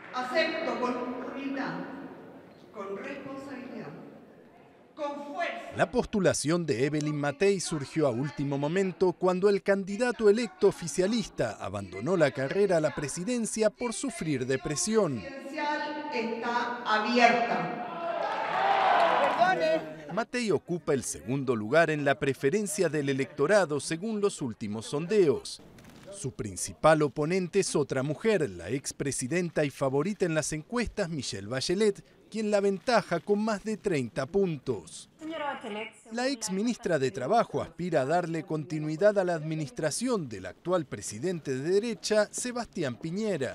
Acepto con humildad, con responsabilidad, con fuerza. La postulación de Evelyn Matthey surgió a último momento cuando el candidato electo oficialista abandonó la carrera a la presidencia por sufrir depresión. La presidencial está abierta. Matthey ocupa el segundo lugar en la preferencia del electorado según los últimos sondeos. Su principal oponente es otra mujer, la expresidenta y favorita en las encuestas, Michelle Bachelet, quien la aventaja con más de 30 puntos. La exministra de Trabajo aspira a darle continuidad a la administración del actual presidente de derecha, Sebastián Piñera.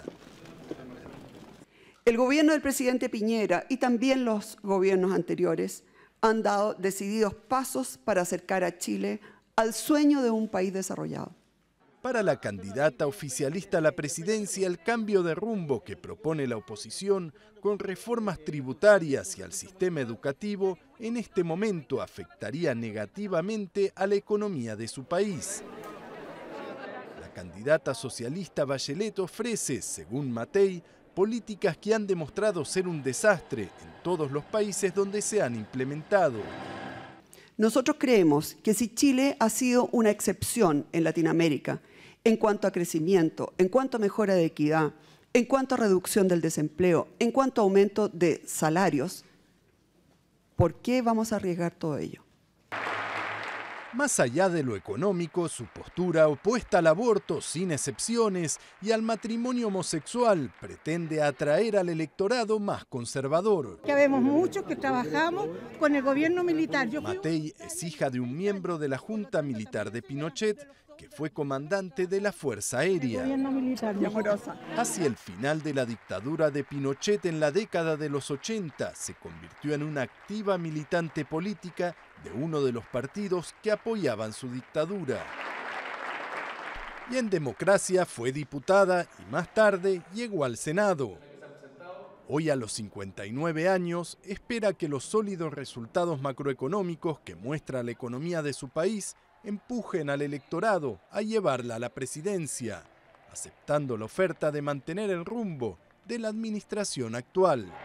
El gobierno del presidente Piñera y también los gobiernos anteriores han dado decididos pasos para acercar a Chile al sueño de un país desarrollado. Para la candidata oficialista a la presidencia, el cambio de rumbo que propone la oposición con reformas tributarias y al sistema educativo en este momento afectaría negativamente a la economía de su país. La candidata socialista Bachelet ofrece, según Matthey, políticas que han demostrado ser un desastre en todos los países donde se han implementado. Nosotros creemos que si Chile ha sido una excepción en Latinoamérica en cuanto a crecimiento, en cuanto a mejora de equidad, en cuanto a reducción del desempleo, en cuanto a aumento de salarios, ¿por qué vamos a arriesgar todo ello? Más allá de lo económico, su postura opuesta al aborto sin excepciones y al matrimonio homosexual pretende atraer al electorado más conservador. Ya vemos muchos que trabajamos con el gobierno militar. Matthey es hija de un miembro de la Junta Militar de Pinochet, que fue comandante de la Fuerza Aérea. Hacia el final de la dictadura de Pinochet en la década de los 80, se convirtió en una activa militante política de uno de los partidos que apoyaban su dictadura. Y en democracia fue diputada y más tarde llegó al Senado. Hoy, a los 59 años, espera que los sólidos resultados macroeconómicos que muestra la economía de su país empujen al electorado a llevarla a la presidencia, aceptando la oferta de mantener el rumbo de la administración actual.